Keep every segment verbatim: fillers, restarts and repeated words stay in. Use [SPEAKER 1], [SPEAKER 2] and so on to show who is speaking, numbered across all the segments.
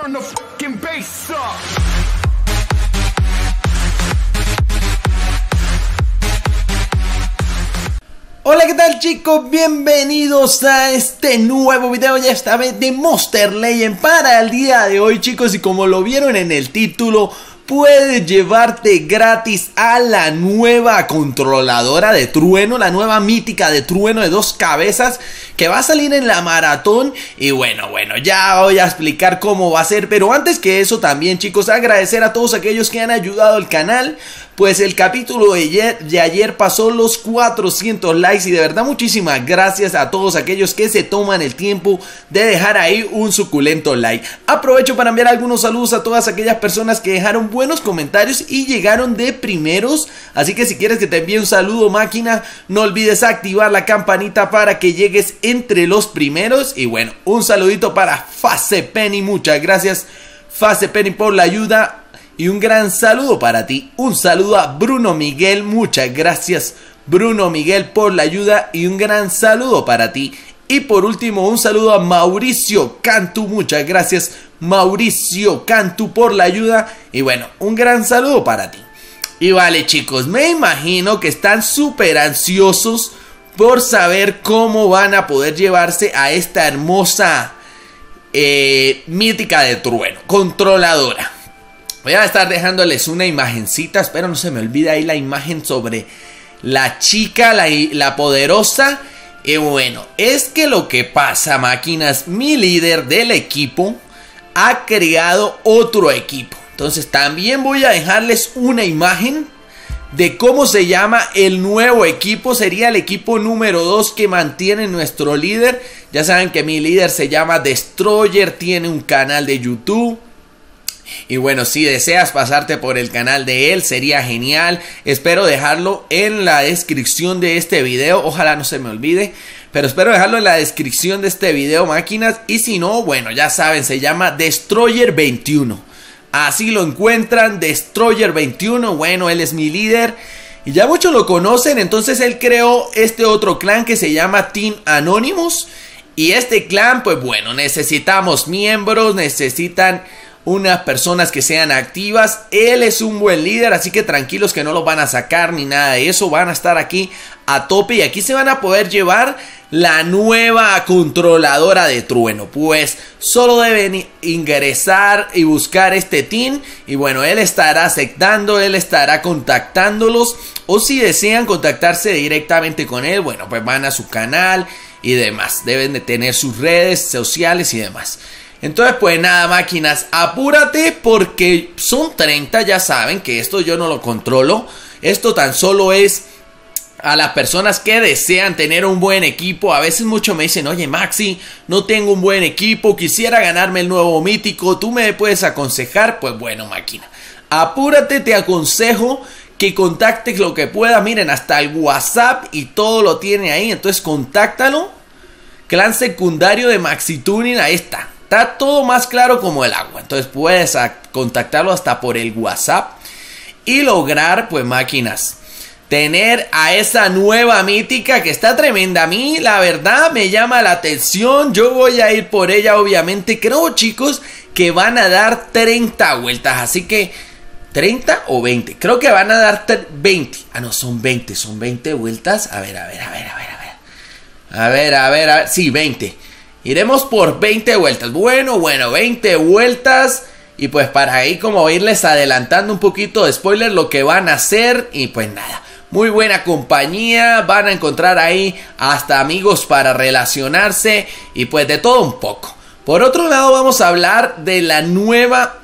[SPEAKER 1] Turn the fucking bass up.
[SPEAKER 2] Hola, ¿qué tal, chicos? Bienvenidos a este nuevo video, ya esta vez de Monster Legend para el día de hoy, chicos. Y como lo vieron en el título, puedes llevarte gratis a la nueva controladora de trueno, la nueva mítica de trueno de dos cabezas que va a salir en la maratón. Y bueno, bueno, ya voy a explicar cómo va a ser. Pero antes que eso también, chicos, agradecer a todos aquellos que han ayudado al canal. Pues el capítulo de ayer, de ayer pasó los cuatrocientos likes y de verdad muchísimas gracias a todos aquellos que se toman el tiempo de dejar ahí un suculento like. Aprovecho para enviar algunos saludos a todas aquellas personas que dejaron buenos comentarios y llegaron de primeros. Así que si quieres que te envíe un saludo, máquina, no olvides activar la campanita para que llegues entre los primeros. Y bueno, un saludito para Face Penny, muchas gracias Face Penny por la ayuda. Y un gran saludo para ti, un saludo a Bruno Miguel, muchas gracias Bruno Miguel por la ayuda y un gran saludo para ti. Y por último un saludo a Mauricio Cantu, muchas gracias Mauricio Cantu por la ayuda y bueno, un gran saludo para ti. Y vale, chicos, me imagino que están súper ansiosos por saber cómo van a poder llevarse a esta hermosa eh, mítica de trueno, controladora. Voy a estar dejándoles una imagencita, espero no se me olvide ahí la imagen sobre la chica, la, la poderosa. Y bueno, es que lo que pasa, máquinas, mi líder del equipo ha creado otro equipo. Entonces también voy a dejarles una imagen de cómo se llama el nuevo equipo. Sería el equipo número dos que mantiene nuestro líder. Ya saben que mi líder se llama Destroyer, tiene un canal de YouTube. Y bueno, si deseas pasarte por el canal de él, sería genial. Espero dejarlo en la descripción de este video. Ojalá no se me olvide, pero espero dejarlo en la descripción de este video, máquinas. Y si no, bueno, ya saben, se llama Destroyer veintiuno. Así lo encuentran, Destroyer veintiuno. Bueno, él es mi líder y ya muchos lo conocen. Entonces él creó este otro clan que se llama Team Anonymous. Y este clan, pues bueno, necesitamos miembros, necesitan unas personas que sean activas. Él es un buen líder, así que tranquilos que no los van a sacar ni nada de eso. Van a estar aquí a tope y aquí se van a poder llevar la nueva controladora de trueno. Pues solo deben ingresar y buscar este team. Y bueno, él estará aceptando, él estará contactándolos. O si desean contactarse directamente con él, bueno, pues van a su canal y demás. Deben de tener sus redes sociales y demás. Entonces pues nada, máquinas, apúrate porque son treinta, ya saben que esto yo no lo controlo. Esto tan solo es a las personas que desean tener un buen equipo. A veces muchos me dicen, oye Maxi, no tengo un buen equipo, quisiera ganarme el nuevo mítico, ¿tú me puedes aconsejar? Pues bueno, máquina, apúrate, te aconsejo que contactes lo que puedas. Miren, hasta el WhatsApp y todo lo tiene ahí, entonces contáctalo. Clan secundario de Maxi Tuning, ahí está. Está todo más claro como el agua. Entonces puedes contactarlo hasta por el WhatsApp y lograr, pues máquinas, tener a esa nueva mítica que está tremenda. A mí la verdad me llama la atención. Yo voy a ir por ella obviamente. Creo, chicos, que van a dar treinta vueltas. Así que treinta o veinte. Creo que van a dar veinte. Ah, no, son veinte. Son veinte vueltas. A ver, a ver, a ver, a ver, a ver. A ver, a ver, a ver. Sí, veinte. Iremos por veinte vueltas. Bueno, bueno, veinte vueltas. Y pues para ahí como irles adelantando un poquito de spoiler lo que van a hacer. Y pues nada, muy buena compañía. Van a encontrar ahí hasta amigos para relacionarse. Y pues de todo un poco. Por otro lado vamos a hablar de la nueva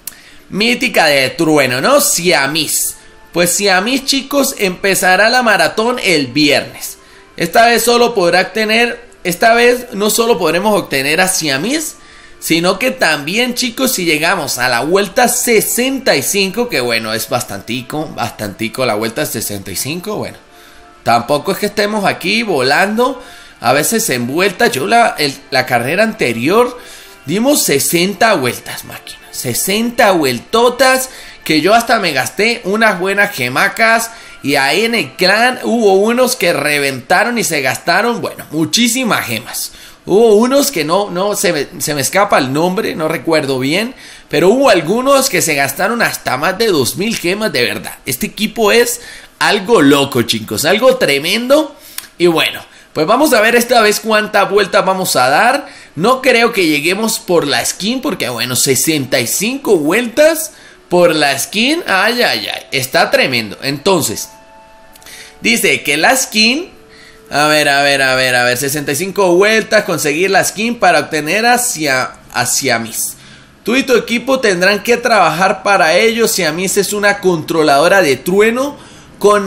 [SPEAKER 2] mítica de trueno, ¿no? Siamese. Pues Siamese, chicos, empezará la maratón el viernes. Esta vez solo podrá tener... Esta vez no solo podremos obtener a Siamese, sino que también, chicos, si llegamos a la vuelta sesenta y cinco, que bueno, es bastantico, bastantico la vuelta sesenta y cinco, bueno, tampoco es que estemos aquí volando, a veces en vuelta. Yo la, el, la carrera anterior dimos sesenta vueltas, máquina, sesenta vueltotas, que yo hasta me gasté unas buenas gemacas. Y ahí en el clan hubo unos que reventaron y se gastaron, bueno, muchísimas gemas. Hubo unos que no, no, se me, se me escapa el nombre, no recuerdo bien. Pero hubo algunos que se gastaron hasta más de dos mil gemas, de verdad. Este equipo es algo loco, chicos, algo tremendo. Y bueno, pues vamos a ver esta vez cuántas vueltas vamos a dar. No creo que lleguemos por la skin, porque bueno, sesenta y cinco vueltas por la skin. Ay, ay, ay, está tremendo. Entonces, dice que la skin... A ver, a ver, a ver, a ver, sesenta y cinco vueltas, conseguir la skin para obtener hacia, hacia mis... Tú y tu equipo tendrán que trabajar para ello. Siamis es una controladora de trueno con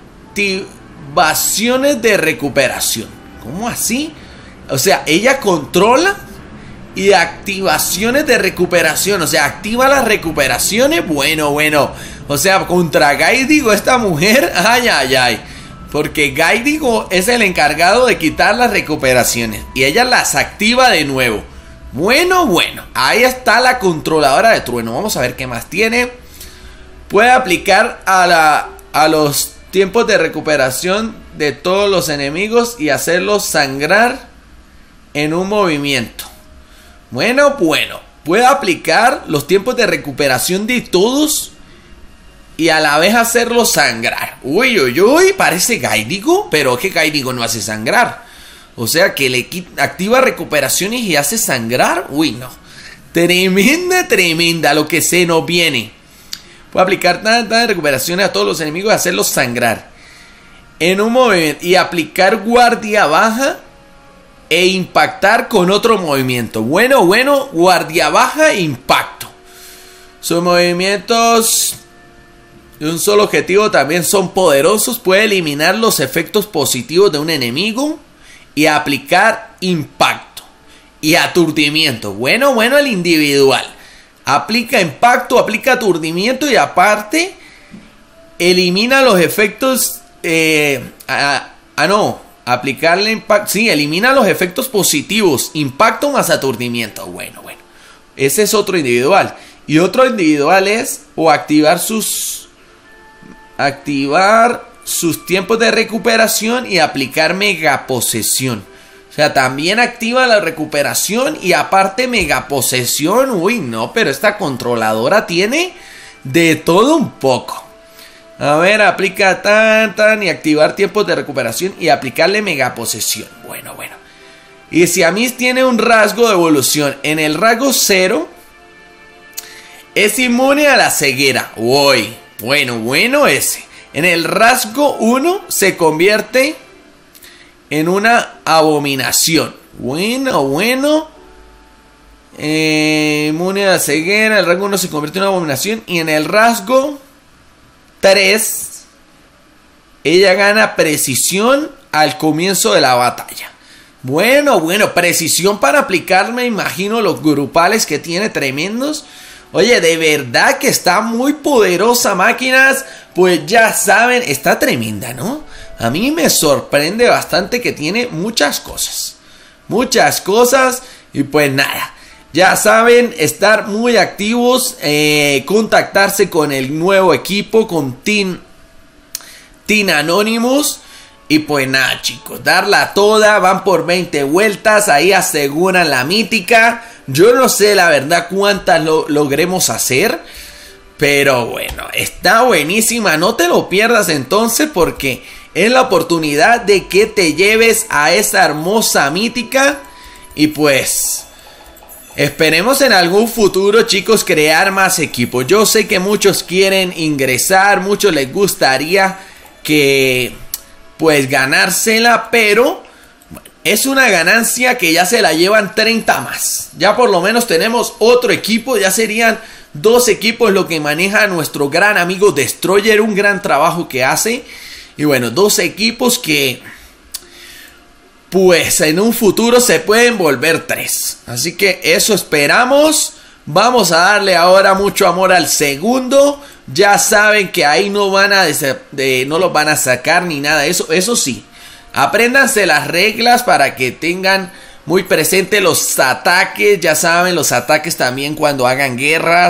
[SPEAKER 2] activaciones de recuperación. ¿Cómo así? O sea, ella controla y activaciones de recuperación. O sea, activa las recuperaciones. Bueno, bueno. O sea, contra Gaidigo esta mujer. Ay, ay, ay. Porque Gaidigo es el encargado de quitar las recuperaciones y ella las activa de nuevo. Bueno, bueno, ahí está la controladora de trueno. Vamos a ver qué más tiene. Puede aplicar a, la, a los tiempos de recuperación de todos los enemigos y hacerlos sangrar en un movimiento. Bueno, bueno, puede aplicar los tiempos de recuperación de todos y a la vez hacerlos sangrar. Uy, uy, uy, parece Gaidigo, pero que Gaidigo no hace sangrar. O sea que le activa recuperaciones y hace sangrar. Uy, no. Tremenda, tremenda lo que se nos viene. Puede aplicar tantas recuperaciones a todos los enemigos y hacerlos sangrar en un movimiento. Y aplicar guardia baja e impactar con otro movimiento. Bueno, bueno, guardia baja e impacto. Sus movimientos de un solo objetivo también son poderosos. Puede eliminar los efectos positivos de un enemigo y aplicar impacto y aturdimiento. Bueno, bueno, el individual aplica impacto, aplica aturdimiento y aparte elimina los efectos eh, ah, ah no, aplicarle impacto, sí, elimina los efectos positivos, impacto más aturdimiento. Bueno, bueno, ese es otro individual. Y otro individual es o activar sus activar sus tiempos de recuperación y aplicar megaposesión. O sea, también activa la recuperación y aparte megaposesión. Uy, no, pero esta controladora tiene de todo un poco. A ver, aplica tan, tan y activar tiempos de recuperación y aplicarle megaposesión. Bueno, bueno. Y Siamis tiene un rasgo de evolución. En el rasgo cero es inmune a la ceguera. Uy, bueno, bueno ese. En el rasgo uno se convierte en una abominación. Bueno, bueno. Eh, inmune a la ceguera. El rasgo uno se convierte en una abominación. Y en el rasgo tres, ella gana precisión al comienzo de la batalla. Bueno, bueno. Precisión para aplicar, me imagino, los grupales que tiene tremendos. Oye, de verdad que está muy poderosa, máquinas. Pues ya saben, está tremenda, ¿no? A mí me sorprende bastante que tiene muchas cosas. Muchas cosas. Y pues nada, ya saben, estar muy activos. Eh, contactarse con el nuevo equipo, con Team, Team Anonymous. Y pues nada, chicos, darla toda. Van por veinte vueltas. Ahí aseguran la mítica. Yo no sé la verdad cuántas lo logremos hacer. Pero bueno, está buenísima. No te lo pierdas entonces, porque es la oportunidad de que te lleves a esa hermosa mítica. Y pues esperemos en algún futuro, chicos, crear más equipos. Yo sé que muchos quieren ingresar, muchos les gustaría que pues ganársela, pero es una ganancia que ya se la llevan treinta más. Ya por lo menos tenemos otro equipo, ya serían dos equipos lo que maneja nuestro gran amigo Destroyer, un gran trabajo que hace. Y bueno, dos equipos que pues en un futuro se pueden volver tres. Así que eso esperamos. Vamos a darle ahora mucho amor al segundo. Ya saben que ahí no van a de, no los van a sacar ni nada de eso. Eso sí, apréndanse las reglas para que tengan muy presente los ataques. Ya saben, los ataques también cuando hagan guerras.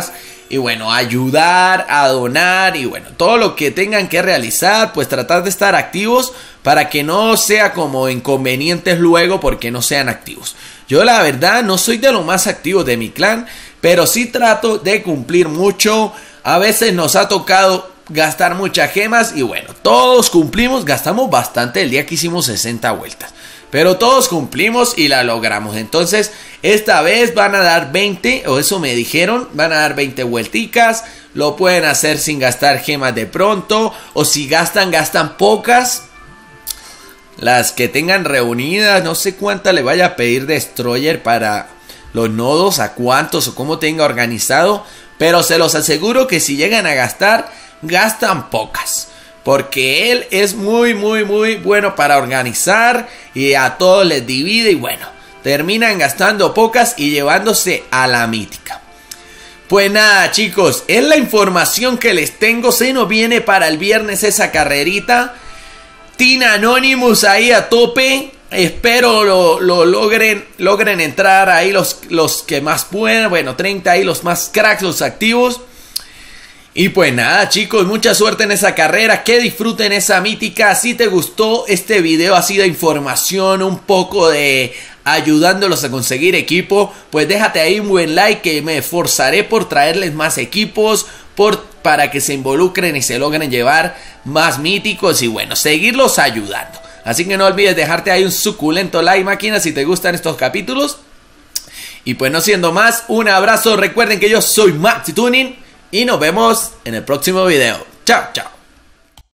[SPEAKER 2] y bueno, ayudar, a donar y bueno, todo lo que tengan que realizar, pues tratar de estar activos para que no sea como inconvenientes luego porque no sean activos. Yo la verdad no soy de los más activos de mi clan, pero sí trato de cumplir mucho. A veces nos ha tocado gastar muchas gemas y bueno, todos cumplimos, gastamos bastante el día que hicimos sesenta vueltas. Pero todos cumplimos y la logramos. Entonces, esta vez van a dar veinte, o eso me dijeron, van a dar veinte vuelticas. Lo pueden hacer sin gastar gemas de pronto, o si gastan, gastan pocas. Las que tengan reunidas, no sé cuánta le vaya a pedir Destroyer para los nodos, a cuántos o cómo tenga organizado. Pero se los aseguro que si llegan a gastar, gastan pocas. Porque él es muy muy muy bueno para organizar y a todos les divide y bueno, terminan gastando pocas y llevándose a la mítica. Pues nada chicos, es la información que les tengo. Se nos viene para el viernes esa carrerita. Team Anonymous ahí a tope. Espero lo, lo logren, logren entrar ahí los, los que más puedan. Bueno, treinta ahí los más cracks, los activos. Y pues nada chicos, mucha suerte en esa carrera, que disfruten esa mítica. Si te gustó este video así de información, un poco de ayudándolos a conseguir equipo, pues déjate ahí un buen like, que me esforzaré por traerles más equipos, por, para que se involucren y se logren llevar más míticos y bueno, seguirlos ayudando. Así que no olvides dejarte ahí un suculento like, máquina, si te gustan estos capítulos. Y pues no siendo más, un abrazo, recuerden que yo soy Maxi Tuning y nos vemos en el próximo video. Chao, chao.